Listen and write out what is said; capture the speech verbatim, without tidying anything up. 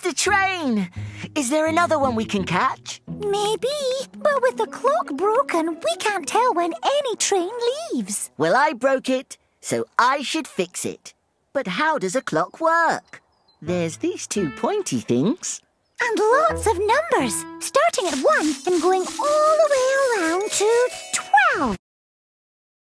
missed a train. Is there another one we can catch? Maybe, but with the clock broken, we can't tell when any train leaves. Well, I broke it, so I should fix it. But how does a clock work? There's these two pointy things. And lots of numbers, starting at one and going all the way around to twelve.